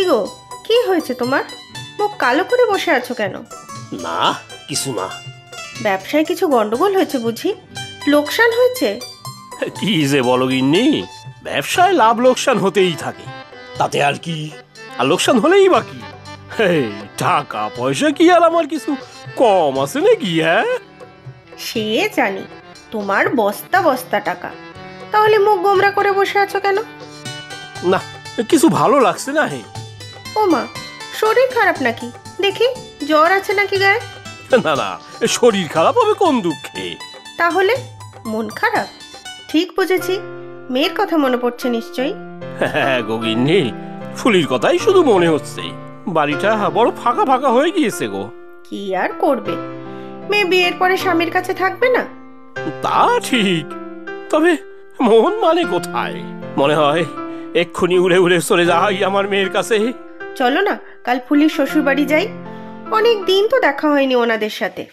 গো, কি হয়েছে তোমার? মুখ কালো করে বসে আছো কেন? না, কিছু না। ব্যবসায় কিছু গন্ডগোল হয়েছে বুঝি? লোকসান হয়েছে? কি যে বলো গিন্নি, ব্যবসায় লাভ লোকসান হতেই থাকে, তাতে আর কি? আর লোকসান হলেই বাকি টাকা পয়সা কি আর আমার কিছু কম আছে নাকি? হ্যাঁ, সে জানি, তোমার বস্তা বস্তা টাকা। তাহলে মুখ গোমরা করে বসে আছো কেন? না, কিছু ভালো লাগছে না। হে ও মা, শরীর খারাপ নাকি? দেখি জ্বর আছে নাকি গায়ে? না না, শরীর খারাপ হবে কোন দুঃখে? তাহলে মন খারাপ? ঠিক বুঝেছি, মেয়ের কথা মনে পড়ছে নিশ্চয়ই। হ্যাঁ গো গিন্নি, ফুলির কথাই শুধু মনে হচ্ছে। বাড়িটা বড় ফাঁকা ফাঁকা হয়ে গিয়েছে গো। কি আর করবে, মেয়ে বিয়ের পরে স্বামীর কাছে থাকবে না? তা ঠিক, তবে মন মানে কোথায়? মনে হয় এক্ষুনি উড়ে উড়ে চলে যাই আমার মেয়ের কাছে। চলো না, কাল ফুলির শ্বশুর বাড়ি যাই। অনেক দিন তো দেখা হয়নি ওনাদের সাথে।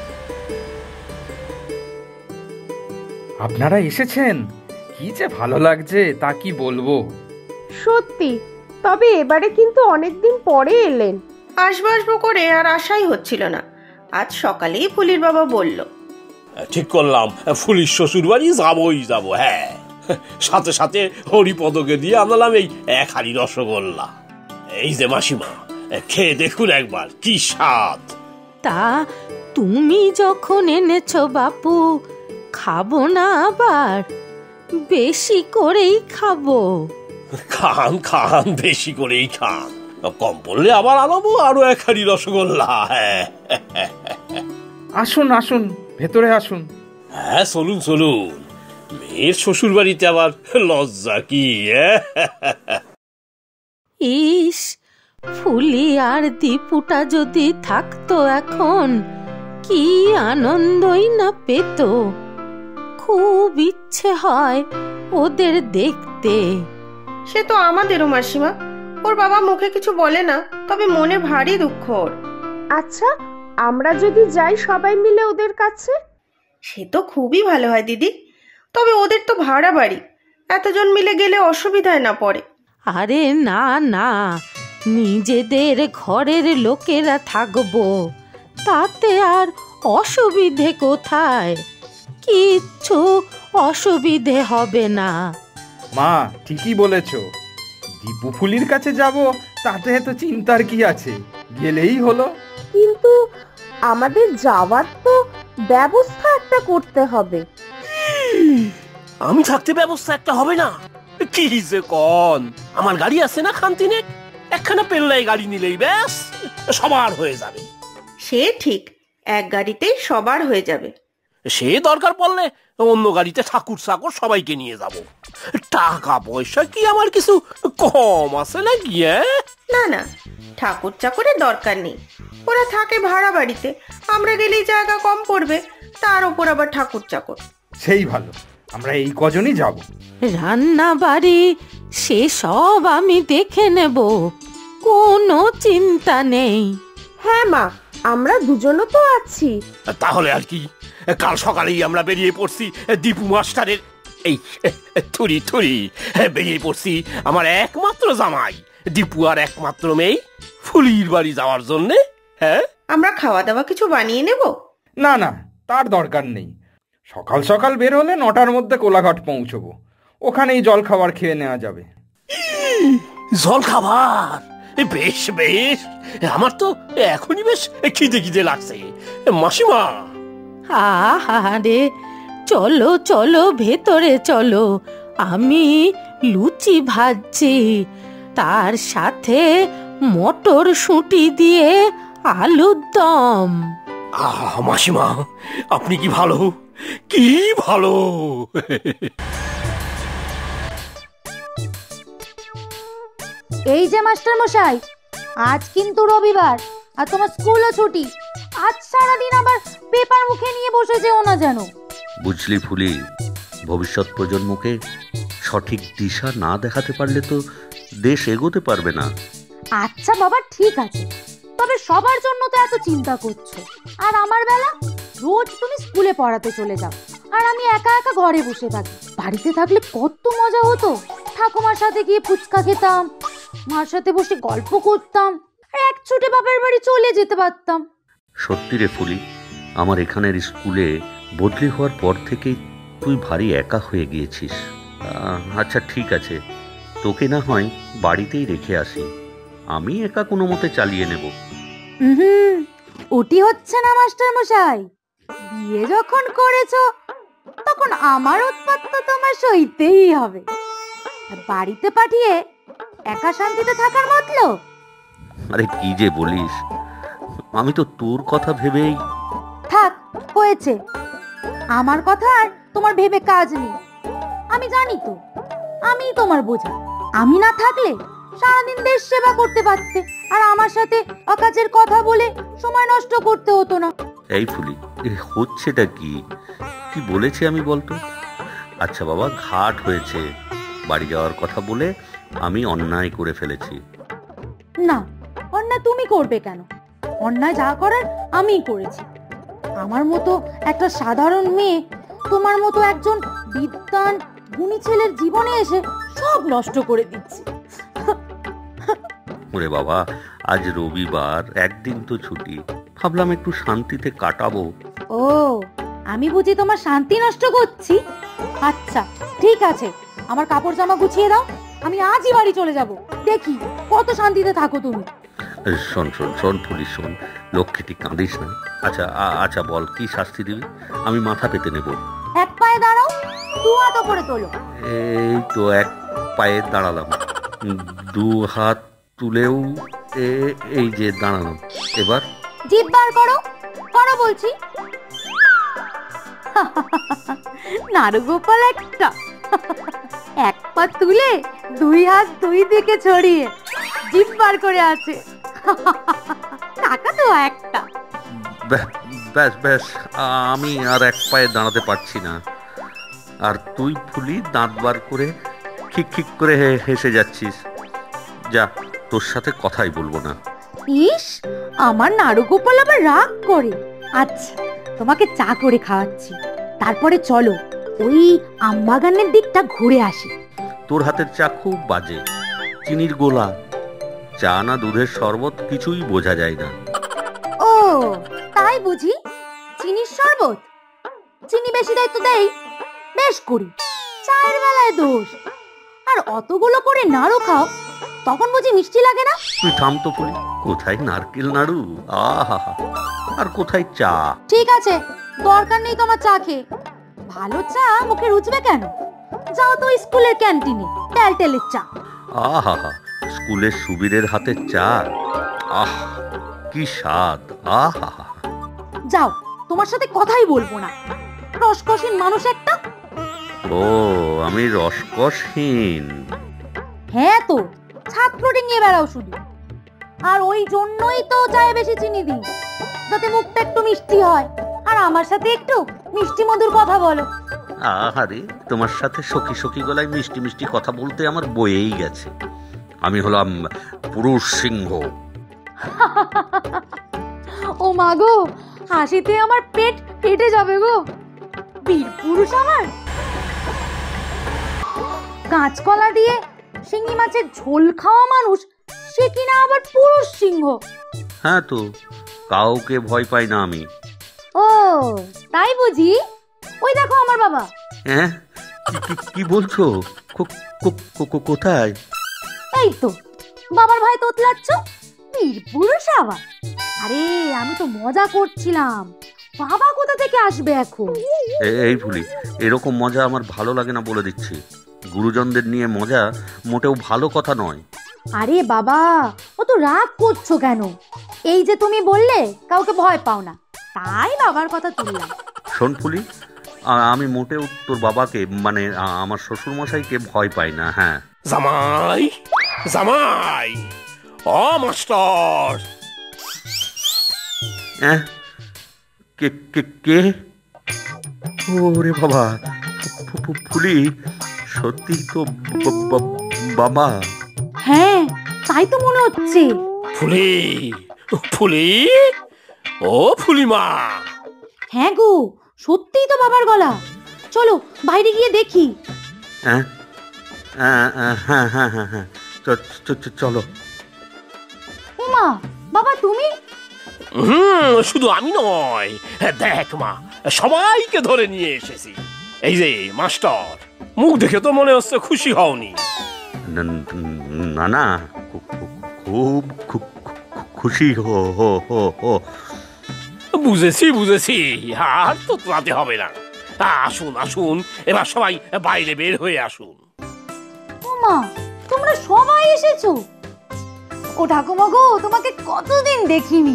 আপনারা এসেছেন, কি যে ভালো লাগছে তা কি বলবো। সত্যি, তবে এবারে কিন্তু অনেকদিন পরে এলেন। আসবো আসবো করে আর আশাই হচ্ছিল না। আজ সকালেই ফুলির বাবা বলল, ঠিক করলাম, ফুলির শ্বশুর বাড়ি যাবই যাব। হ্যাঁ, সাথে সাথে হরিপদকে দিয়ে আনলাম এই 1 হাঁড়ি রসগোল্লা। এই যে মাসিমা, খেয়ে দেখুন একবার, কি স্বাদ। তা তুমি যখন এনেছো বাপু, খাবো না আবার? বেশি করেই খাবো। খান খান, বেশি করেই খান, কম পড়লে আবার আনাবো আরো 1 হাঁড়ি রসগোল্লা। হ্যাঁ আসুন আসুন, ভেতরে আসুন। হ্যাঁ, চলুন চলুন, মেয়ের শ্বশুর বাড়িতে আবার লজ্জা কি? ইস, ফুলি আর দীপুটা যদি থাকতো এখন, কি আনন্দই না পেত। খুব ইচ্ছে হয় ওদের দেখতে। সে তো আমাদেরও মাসিমা। ওর বাবা মুখে কিছু বলে না, তবে মনে ভারী দুঃখ ওর। আচ্ছা, আমরা যদি যাই সবাই মিলে ওদের কাছে? সে তো খুবই ভালো হয় দিদি, তবে ওদের তো ভাড়া বাড়ি, এতজন মিলে গেলে অসুবিধায় না পড়ে? আরে না না, নিজেদের ঘরের লোকেরা থাকবো, তাতে আর অসুবিধে কোথায়? কিচ্ছু অসুবিধে হবে না। মা ঠিকই বলেছ, দীপু ফুলির কাছে যাব, তাতে এত চিন্তার কি আছে, গেলেই হলো। কিন্তু আমাদের যাওয়ার তো ব্যবস্থা একটা করতে হবে। আমি থাকতে ব্যবস্থা একটা হবে না? কি যে কন, আমার গাড়ি আছে না খানতিনে, একখানা পেল্লাই গাড়ি নিলেই ব্যাস সবার হয়ে যাবে। সে ঠিক, এক গাড়িতেই সবার হয়ে যাবে। সে দরকার পড়লে অন্য গাড়িতে ঠাকুর চাকর সবাইকে নিয়ে যাব। টাকা পয়সা কি আমার কিছু কম আছে নাকি? না না, ঠাকুর চাকরের দরকার নেই, ওরা থাকে ভাড়া বাড়িতে, আমরা গেলেই জায়গা কম পড়বে, তার উপর আবার ঠাকুর চাকর। সেই ভালো, আমরা এই কজনই যাব। রান্না বাড়ি সেসব আমি দেখে নেব, কোনো চিন্তা নেই। হ্যাঁ মা, আমরা দুজনও তো আছি। তাহলে আর কি, কাল সকালেই আমরা বেরিয়ে পড়ছি দীপু মাস্টারের এই থুরি থুরি বেরিয়ে পড়ছি আমার একমাত্র জামাই দীপু আর একমাত্র মেয়ে ফুলির বাড়ি যাওয়ার জন্য। হ্যাঁ, আমরা খাওয়া দাওয়া কিছু বানিয়ে নেব? না না, তার দরকার নেই। সকাল সকাল বের হলে 9টার মধ্যে কোলাঘাট পৌঁছবো, ওখানেই জল খাবার খেয়ে নেওয়া যাবে। জল খাবার? বেশ বেশ, আমার তো এখনই বেশ খিদে খিদে লাগছে। মাসিমা, আহারে, চলো চলো ভেতরে চলো, আমি লুচি ভাজছি, তার সাথে মটরশুঁটি দিয়ে আলুর দম। মাসিমা, আপনি কি ভালো, কি ভালো। এই যে মাস্টার মশাই, আজ কিন্তু রবিবার আর তোমার স্কুলও ছুটি। আজ সারাদিন আবার পেপার মুখে নিয়ে বসে যেও না যেন। বুঝলি ফুলি, ভবিষ্যৎ প্রজন্মকে সঠিক দিশা না দেখাতে পারলে তো দেশ এগোতে পারবে না। আচ্ছা বাবা, ঠিক আছে, তবে সবার জন্য তো এত চিন্তা করছো, আর আমার বেলা রোজ তুমি স্কুলে পড়াতে চলে যাও, আর আমি একা একা ঘরে বসে থাকি। বাড়িতে থাকলে কত মজা হতো, ঠাকুমার সাথে গিয়ে ফুচকা খেতাম, মার সাথে বসে গল্প করতাম, আর এক ছুটে বাপের বাড়ি চলে যেতে পারতাম। সত্যি রে ফুলি, আমার এখানের স্কুলে বদলি হওয়ার পর থেকেই তুই ভারী একা হয়ে গিয়েছিস। আচ্ছা ঠিক আছে, তোকে না হয় বাড়িতেই রেখে আসি, আমি একা কোনো মতে চালিয়ে নেব। ওটি হচ্ছে না মাস্টার মশাই, বিয়ে যখন করেছো তখন আমার উৎপাত তো তোমার সইতেই হবে। বাড়িতে পাঠিয়ে একা শান্তিতে থাকার মতলব? আরে কি যে বলিস, আমি তো তোর কথা ভেবেই। থাক, হয়েছে। আমার কথা আর তোমার ভেবে কাজ নেই। আমি জানি তো, আমি তোমার বোঝা। আমি না থাকলে সারাদিন দেশ সেবা করতে পারতে, আর আমার সাথে অকাজের কথা বলে সময় নষ্ট করতে হতো না। এই ফুলি, হচ্ছেটা কি? কি বলেছি আমি বলতো? আচ্ছা বাবা, ঘাট হয়েছে, বাড়ি যাওয়ার কথা বলে আমি অন্যায় করে ফেলেছি। না, অন্যায় তুমি করবে কেন? অন্যায় যা করার আমিই করেছি। আমার মতো একটা সাধারণ মেয়ে তোমার মতো একজন বিদ্বান গুণী ছেলের জীবনে এসে সব নষ্ট করে দিচ্ছে। ওরে বাবা, আজ রবিবার, একদিন তো ছুটি, ভাবলাম একটু শান্তিতে কাটাবো। ও, আমি বুঝি তোমার শান্তি নষ্ট করছি? আচ্ছা ঠিক আছে, আমার কাপড় জামা গুছিয়ে দাও, আমি আজই বাড়ি চলে যাব। দেখি কত শান্তিতে থাকো তুমি। শোন শোন শোন ফুলি, শোন, লক্ষ্মীটি কাঁদিস না। আচ্ছা আচ্ছা বল, কি শাস্তি দিবি? আমি মাথা পেতে নেব। এক পায়ে দাঁড়াও, দু হাত ওপরে তোলো। এই তো এক পায়ে দাঁড়ালাম, দু হাত তুলেও এই যে দাঁড়ালাম। এবার জিভ বার করো, করো বলছি। নারুগোপাল একটা, এক পা তুলে দুই হাত দুই দিকে ছড়িয়ে জিভ বার করে আছে। টাকা তো একটা। ব্যাস ব্যাস, আমি আর এক পায়ে দাঁড়াতে পারছি না। আর তুই ফুলি দাঁত বার করে খিক খিক করে হেসে যাচ্ছিস। যা, তোর সাথে কথাই বলবো না। ইস, আমার নারুগোপাল আবার রাগ করে। আচ্ছা, তোমাকে চা করে খাওয়াচ্ছি, তারপরে চলো ওই আমবাগানের দিকটা ঘুরে আসি। তোর হাতের চা খুব বাজে, চিনির গোলা, চা না দুধের শরবত কিছুই বোঝা যায় না। ও তাই বুঝি? চিনির শরবত? চিনি বেশি দেয় তো দেই, বেশ করি, চায়ের বেলায় দোষ। আর অতগুলো করে নাড়ু খাও, তখন বুঝি মিষ্টি লাগে না? তুই থাম তো ফুলি, কোথায় নারকেল নাড়ু, আহা, আর কোথায় চা। ঠিক আছে, দরকার নেই তোমার চা খেয়ে। ভালো চা মুখে রুচবে কেন? যাও তো স্কুলের ক্যান্টিনে, টেলটেলের চা। আহা, স্কুলের সুবীরের হাতের চা, আহ কি স্বাদ, আহা। যাও, তোমার সাথে কথাই বলবো না, রসকসীন মানুষ একটা। ও, আমি রসকসহীন? হ্যাঁ তো, ছাত্রটি নিয়ে বেড়াও শুধু। আর ওই জন্যই তো চায়ে বেশি চিনি দিই, যাতে মুখটা একটু মিষ্টি হয়, আর আমার সাথে একটু মিষ্টি মধুর কথা বলো। আহারে, তোমার সাথে সখী সখী গলায় মিষ্টি মিষ্টি কথা বলতে আমার বয়েই গেছে। আমি হলাম পুরুষ সিংহ। ও মা গো, হাসিতে আমার পেট ফেটে যাবে গো। বীর পুরুষ আমার। কাঁচকলা দিয়ে শিঙি মাছের ঝোল খাওয়া মানুষ, সে কিনা আবার পুরুষ সিংহ। হ্যাঁ তো, কাউকে ভয় পাই না আমি। ও তাই বুঝি? ওই দেখো আমার বাবা। হ্যাঁ, কি বলছো? কোথায়? এই তো, বাবার ভয় তোতলাচ্ছ? বীর পুরুষ আবার? আরে আমি তো মজা করছিলাম, বাবা কোথা থেকে আসবে এখন? এই ভুলি, এরকম মজা আমার ভালো লাগে না বলে দিচ্ছি। গুরুজনদের নিয়ে মজা মোটেও ভালো কথা নয়। আরে বাবা, ও তো রাগ করছো কেন? এই যে তুমি বললে কাউকে ভয় পাও না, তাই বাবার কথা তুললাম। শোন ফুলি, আমি মোটেও তোর বাবাকে, মানে আমার শ্বশুর মশাইকে ভয় পাই না। হ্যাঁ, জামাই, জামাই, ও মাস্টার। হ্যাঁ, কে? ওরে বাবা, ফুলি, সত্যি তো বাবা? হ্যাঁ, তাই তো মনে হচ্ছে। ফুলি, ফুলি, ও ফুলিমা। হ্যাঁ গো, সত্যিই তো বাবার গলা। চলো বাইরে গিয়ে দেখি। হ্যাঁ হ্যাঁ হ্যাঁ হ্যাঁ হ্যাঁ, চলো। উমা, বাবা তুমি? শুধু আমি নয়, দেখ মা, সবাইকে ধরে নিয়ে এসেছি। এই যে মাস্টার, মুখ দেখে তো মনে হচ্ছে খুশি হওনি। না না, খুব খুশি বুঝেছি বুঝেছি, আর তো তোলাতে হবে না। আসুন আসুন, এবার সবাই বাইরে বের হয়ে আসুন। উমা, তোমরা সবাই এসেছো? ও ঠাকুমা গো, তোমাকে কতদিন দেখিনি।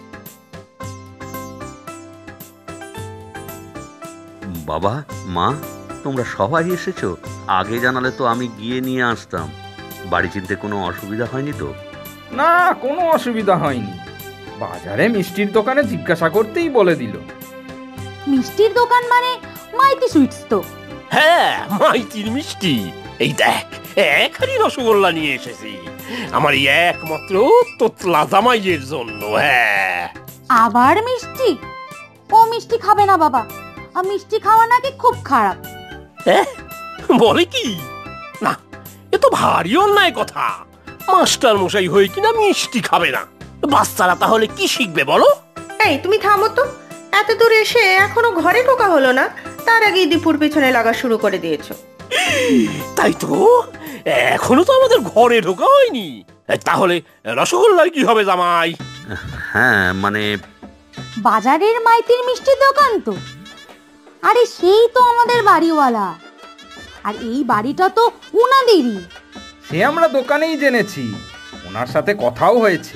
বাবা, মা, তোমরা সবাই এসেছো? আগে জানালে তো আমি গিয়ে নিয়ে আসতাম। বাড়ি চিনতে কোনো অসুবিধা হয়নি তো? না, কোনো অসুবিধা হয়নি। বাজারে মিষ্টির দোকানে জিজ্ঞাসা করতেই বলে দিল। মিষ্টির দোকান মানে মাইতি সুইটস তো? হ্যাঁ, মাইতির মিষ্টি। এই দেখ, এখানে রসগোল্লা নিয়ে এসেছি আমার এই একমাত্র তোতলা জামাইয়ের জন্য। হ্যাঁ, আবার মিষ্টি? ও মিষ্টি খাবে না বাবা, আর মিষ্টি খাওয়া নাকি খুব খারাপ। বলে কি? না, এ তো ভারী অন্যায় কথা। মাস্টার মশাই হয়ে কিনা মিষ্টি খাবে না? বাচ্চারা তাহলে কি শিখবে বলো? এই তুমি থামো তো, এত দূর এসে এখনো ঘরে ঢোকা হলো না, তার আগেই দীপুর পেছনে লাগা শুরু করে দিয়েছো। তাই তো, এখনো তো আমাদের ঘরে ঢোকা হয়নি। তাহলে রসগোল্লার কি হবে জামাই? হ্যাঁ, মানে বাজারের মাইতির মিষ্টির দোকান তো? আরে সেই তো আমাদের বাড়িওয়ালা, আর এই বাড়িটা তো উনাদেরই। সে আমরা দোকানেই জেনেছি, ওনার সাথে কথাও হয়েছে।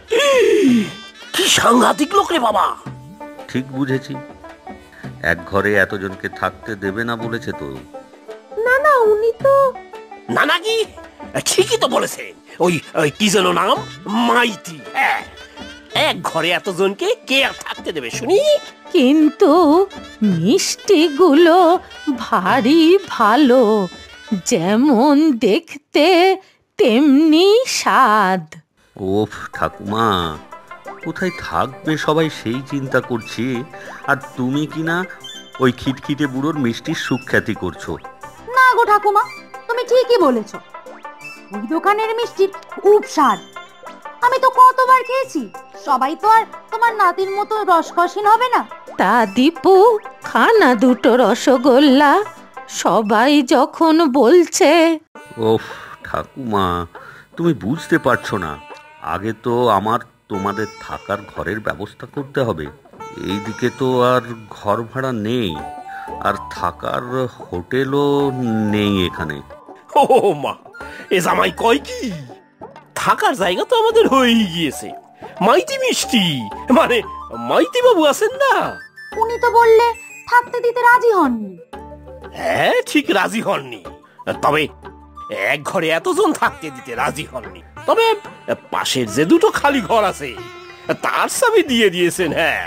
কি সাংঘাতিক লোক রে বাবা! ঠিক বুঝেছি, এক ঘরে এতজনকে থাকতে দেবে না বলেছে তো। না না, উনি তো না নাকি? ঠিকই তো বলেছেন। ওই কি যেন নাম, মাইতি। হ্যাঁ, এক ঘরে এতজনকে কে আর থাকতে দেবে শুনি? কিন্তু মিষ্টিগুলো ভারী ভালো, যেমন দেখতে তেমনি স্বাদ। ওফ ঠাকুমা, কোথায় থাকবে সবাই সেই চিন্তা করছি, আর তুমি কিনা ওই খিটখিটে বুড়োর মিষ্টির সুখ্যাতি করছো। না গো ঠাকুমা, তুমি ঠিকই বলেছ। ওই দোকানের মিষ্টির খুব স্বাদ। আমি তো কতবার খেয়েছি। সবাই তো আর তোমার নাতির মতো রসকসীন হবে না। তা দীপু, খানা দুটো রসগোল্লা, সবাই যখন বলছে। ওফ ঠাকুমা, তুমি বুঝতে পারছো না, আগে তো আমার তোমাদের থাকার ঘরের ব্যবস্থা করতে হবে। এইদিকে তো আর ঘর ভাড়া নেই, আর থাকার হোটেলও নেই এখানে। ও মা, এ জামাই কয় কি? থাকার জায়গা তো আমাদের হয়েই গিয়েছে। মাইতি মিষ্টি মানে মাইতি বাবু আছেন না? উনি তো বললে থাকতে দিতে রাজি হননি। হ্যাঁ, ঠিক রাজি হননি, তবে এক ঘরে এতজন থাকতে দিতে রাজি হননি। তবে পাশের যে দুটো খালি ঘর আছে তার চাবি দিয়ে দিয়েছেন। হ্যাঁ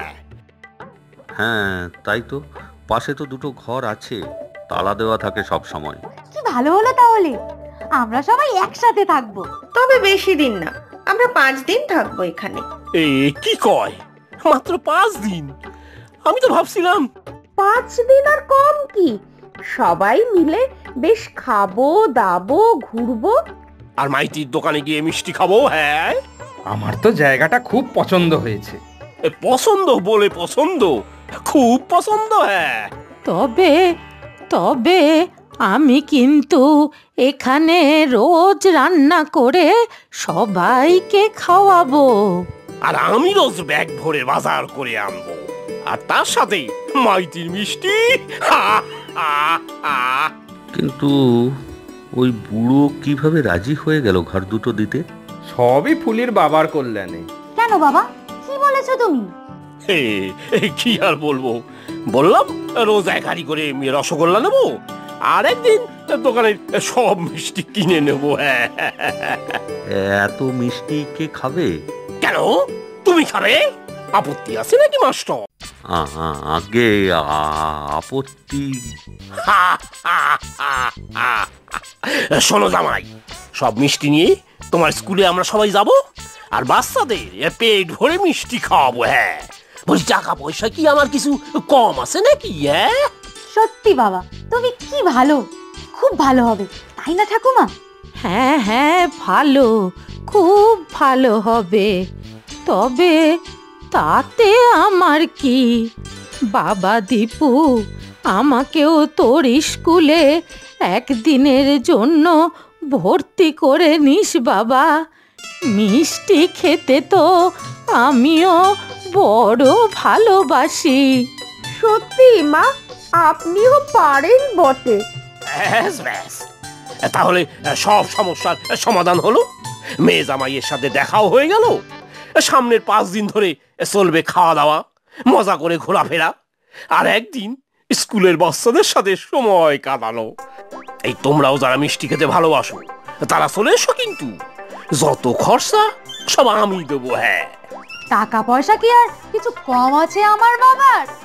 হ্যাঁ, তাই তো, পাশে তো দুটো ঘর আছে, তালা দেওয়া থাকে সব সময়। কি ভালো হলো তাহলে, আমরা সবাই একসাথে থাকবো। তবে বেশি দিন না, আমরা 5 দিন থাকবো এখানে। এ কি কয়, মাত্র 5 দিন? আমি তো ভাবছিলাম 5 দিন আর কম কি, সবাই মিলে বেশ খাবো দাবো ঘুরবো। আর মাইতির দোকানে গিয়ে মিষ্টি খাবো। হ্যাঁ, আমার তো জায়গাটা খুব পছন্দ হয়েছে। পছন্দ বলে পছন্দ, খুব পছন্দ। হ্যাঁ, তবে তবে আমি কিন্তু এখানে রোজ রান্না করে সবাইকে খাওয়াবো। আর আমি রোজ ব্যাগ ভরে বাজার করে আনবো, আর তার সাথে মাইতির মিষ্টি। কিন্তু ওই বুড়ো কিভাবে রাজি হয়ে গেল ঘর দুটো দিতে? সবই ফুলির বাবার কল্যাণে। কেন বাবা, কি বলেছো তুমি? কি আর বলবো, বললাম রোজ এক হাঁড়ি করে রসগোল্লা নেবো, আর একদিন দোকানের সব মিষ্টি কিনে নেবো। হ্যাঁ, এত মিষ্টি কে খাবে? কেন, তুমি খাবে? আপত্তি আছে নাকি মাস্টার? আগে আপত্তি। শোনো জামাই, সব মিষ্টি নিয়ে তোমার স্কুলে আমরা সবাই যাব, আর বাচ্চাদের পেট ভরে মিষ্টি খাওয়াবো। হ্যাঁ, বলছি টাকা পয়সা কি আমার কিছু কম আছে নাকি? সত্যি বাবা, তুমি কি ভালো, খুব ভালো হবে, তাই না ঠাকুমা? হ্যাঁ হ্যাঁ, ভালো, খুব ভালো হবে। তবে তাতে আমার কি? বাবা দীপু, আমাকেও তোর স্কুলে একদিনের জন্য ভর্তি করে নিস বাবা। মিষ্টি খেতে তো আমিও বড় ভালোবাসি। সত্যি মা, আপনিও পারেন বটে। ব্যাস ব্যাস, তাহলে সব সমস্যার সমাধান হলো। মেয়ে জামাইয়ের সাথে দেখাও হয়ে গেল। সামনের 5 দিন ধরে চলবে খাওয়া দাওয়া, মজা করে ঘোরাফেরা, আর একদিন স্কুলের বাচ্চাদের সাথে সময় কাটানো। এই তোমরাও যারা মিষ্টি খেতে ভালোবাসো তারা চলে এসো, কিন্তু যত খরচা সব আমি দেবো। হ্যাঁ, টাকা পয়সা কি আর কিছু কম আছে আমার বাবার?